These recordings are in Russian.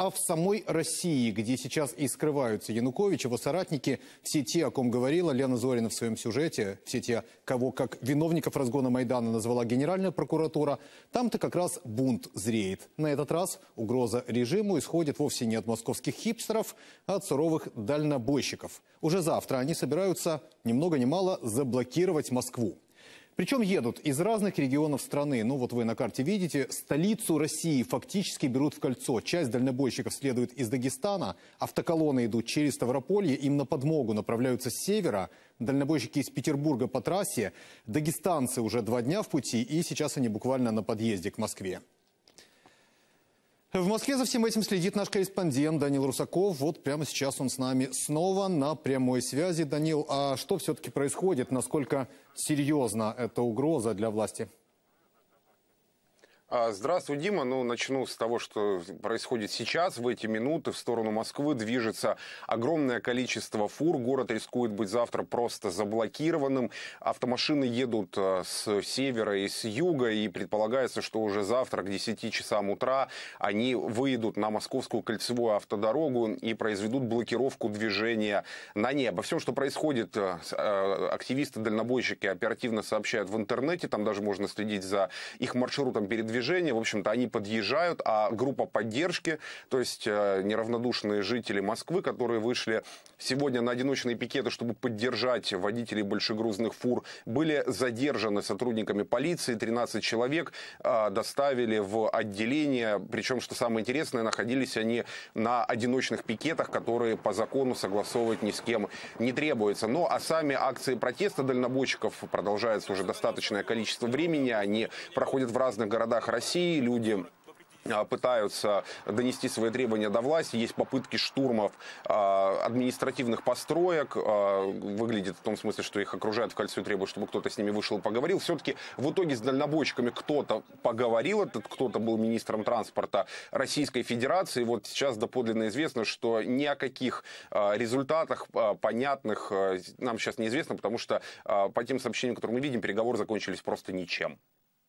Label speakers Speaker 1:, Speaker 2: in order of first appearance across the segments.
Speaker 1: а в самой России, где сейчас и скрываются Янукович, его соратники, все те, о ком говорила Лена Зорина в своем сюжете, все те, кого как виновников разгона Майдана назвала Генеральная прокуратура, там-то как раз бунт зреет. На этот раз угроза режиму исходит вовсе не от московских хипстеров, а от суровых дальнобойщиков. Уже завтра они собираются ни много ни мало заблокировать Москву. Причем едут из разных регионов страны. Ну вот вы на карте видите, столицу России фактически берут в кольцо. Часть дальнобойщиков следует из Дагестана, автоколонны идут через Ставрополье, им на подмогу направляются с севера. Дальнобойщики из Петербурга по трассе, дагестанцы уже 2 дня в пути, и сейчас они буквально на подъезде к Москве. В Москве за всем этим следит наш корреспондент Данил Русаков. Вот прямо сейчас он с нами снова на прямой связи. Данил, а что все-таки происходит? Насколько серьезна эта угроза для власти?
Speaker 2: Здравствуй, Дима. Ну, начну с того, что происходит сейчас. В эти минуты в сторону Москвы движется огромное количество фур. Город рискует быть завтра просто заблокированным. Автомашины едут с севера и с юга. И предполагается, что уже завтра к 10 часам утра они выйдут на Московскую кольцевую автодорогу и произведут блокировку движения на ней. Обо всем, что происходит, активисты-дальнобойщики оперативно сообщают в интернете. Там даже можно следить за их маршрутом передвижения. В общем-то, они подъезжают, а группа поддержки, то есть неравнодушные жители Москвы, которые вышли сегодня на одиночные пикеты, чтобы поддержать водителей большегрузных фур, были задержаны сотрудниками полиции. 13 человек доставили в отделение. Причем, что самое интересное, находились они на одиночных пикетах, которые по закону согласовывать ни с кем не требуется. Ну, а сами акции протеста дальнобойщиков продолжаются уже достаточное количество времени. Они проходят в разных городах России, люди пытаются донести свои требования до власти. Есть попытки штурмов административных построек. Выглядит в том смысле, что их окружают в кольцо и требуют, чтобы кто-то с ними вышел и поговорил. Все-таки в итоге с дальнобойщиками кто-то поговорил. Этот кто-то был министром транспорта Российской Федерации. Вот сейчас доподлинно известно, что ни о каких результатах понятных нам сейчас неизвестно, потому что по тем сообщениям, которые мы видим, переговоры закончились просто ничем.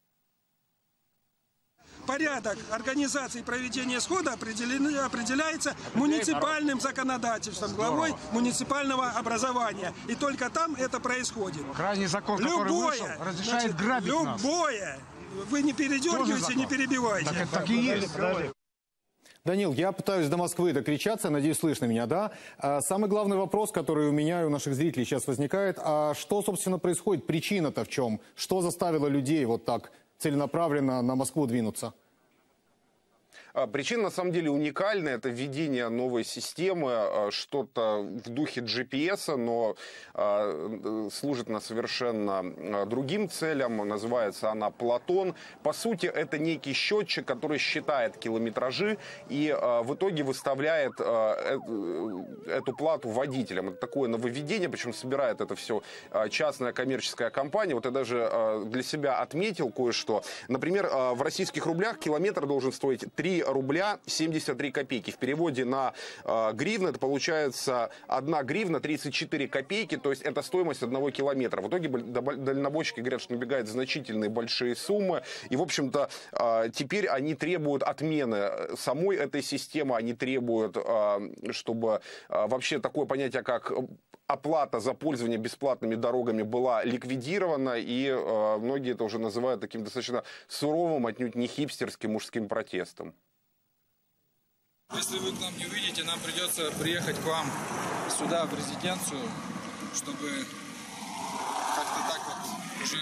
Speaker 3: Порядок организации проведения схода определяется муниципальным законодательством, главой муниципального образования. И только там это происходит.
Speaker 4: Крайний закон, который вышел, разрешает грабить нас.
Speaker 3: Любое. Вы не передергивайте, не перебивайте.
Speaker 4: Так, так и есть.
Speaker 1: Данил, я пытаюсь до Москвы докричаться, надеюсь, слышно меня, да? Самый главный вопрос, который у меня и у наших зрителей сейчас возникает, а что, собственно, происходит? Причина-то в чем? Что заставило людей вот так целенаправленно на Москву двинуться?
Speaker 2: Причина на самом деле уникальная. Это введение новой системы, что-то в духе GPS, но служит она совершенно другим целям. Называется она Платон. По сути, это некий счетчик, который считает километражи и в итоге выставляет эту плату водителям. Это такое нововведение, причем собирает это все частная коммерческая компания. Вот я даже для себя отметил кое-что. Например, в российских рублях километр должен стоить 3 рубля 73 копейки. В переводе на гривны это получается 1 гривна 34 копейки, то есть это стоимость 1 километра. В итоге дальнобойщики говорят, что набегают значительные большие суммы. И, в общем-то, теперь они требуют отмены самой этой системы. Они требуют, чтобы вообще такое понятие, как оплата за пользование бесплатными дорогами была ликвидирована, и многие это уже называют таким достаточно суровым, отнюдь не хипстерским мужским протестом.
Speaker 5: Если вы к нам не выйдете, нам придется приехать к вам сюда, в резиденцию, чтобы как-то так вот уже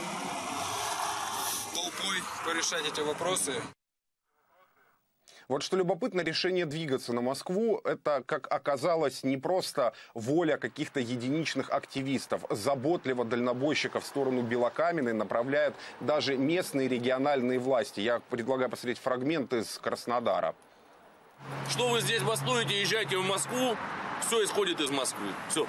Speaker 5: толпой порешать эти вопросы.
Speaker 2: Вот что любопытно, решение двигаться на Москву, это, как оказалось, не просто воля каких-то единичных активистов. Заботливо дальнобойщиков в сторону Белокаменной направляют даже местные региональные власти. Я предлагаю посмотреть фрагмент из Краснодара.
Speaker 6: Что вы здесь бастуете, езжайте в Москву, все исходит из Москвы. Все.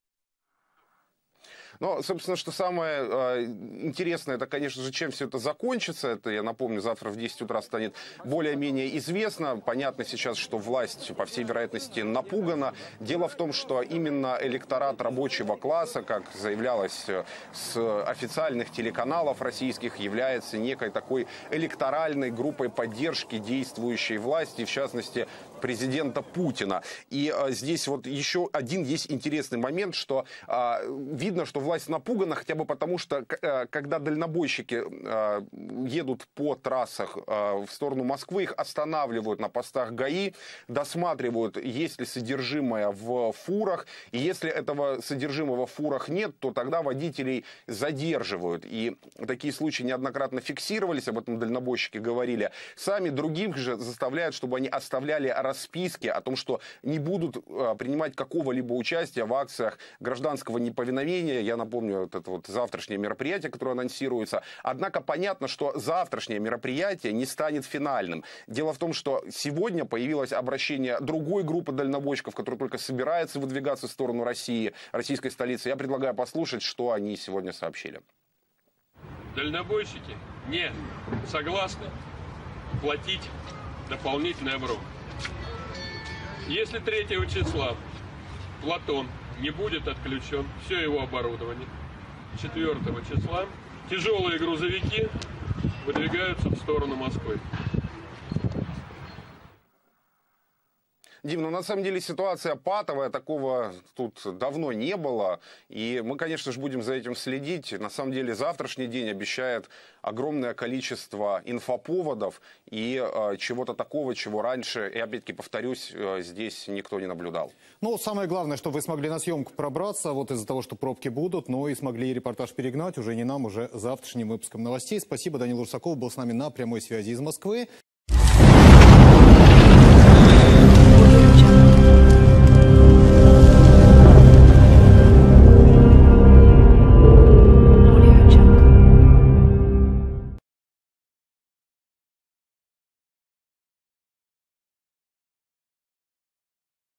Speaker 2: Но, собственно, что самое интересное, это, конечно же, чем все это закончится. Это, я напомню, завтра в 10 утра станет более-менее известно. Понятно сейчас, что власть, по всей вероятности, напугана. Дело в том, что именно электорат рабочего класса, как заявлялось с официальных телеканалов российских, является некой такой электоральной группой поддержки действующей власти. В частности, президента Путина. И здесь вот еще один есть интересный момент, что видно, что власть напугана хотя бы потому, что когда дальнобойщики едут по трассах в сторону Москвы, их останавливают на постах ГАИ, досматривают, есть ли содержимое в фурах. И если этого содержимого в фурах нет, то тогда водителей задерживают. И такие случаи неоднократно фиксировались, об этом дальнобойщики говорили. Сами других же заставляют, чтобы они оставляли расписки о том, что не будут принимать какого-либо участия в акциях гражданского неповиновения. Я напомню, вот это вот завтрашнее мероприятие, которое анонсируется. Однако понятно, что завтрашнее мероприятие не станет финальным. Дело в том, что сегодня появилось обращение другой группы дальнобойщиков, которая только собирается выдвигаться в сторону России, российской столицы. Я предлагаю послушать, что они сегодня сообщили.
Speaker 7: Дальнобойщики не согласны платить дополнительный оборот. Если 3 числа Платон не будет отключен, все его оборудование, 4 числа тяжелые грузовики выдвигаются в сторону Москвы.
Speaker 2: Дим, ну на самом деле ситуация патовая, такого тут давно не было. И мы, конечно же, будем за этим следить. На самом деле завтрашний день обещает огромное количество инфоповодов и чего-то такого, чего раньше, и опять-таки повторюсь, здесь никто не наблюдал.
Speaker 1: Ну, самое главное, что вы смогли на съемку пробраться, вот из-за того, что пробки будут, но и смогли репортаж перегнать уже не нам, уже завтрашним выпуском новостей. Спасибо, Данил Русаков был с нами на прямой связи из Москвы.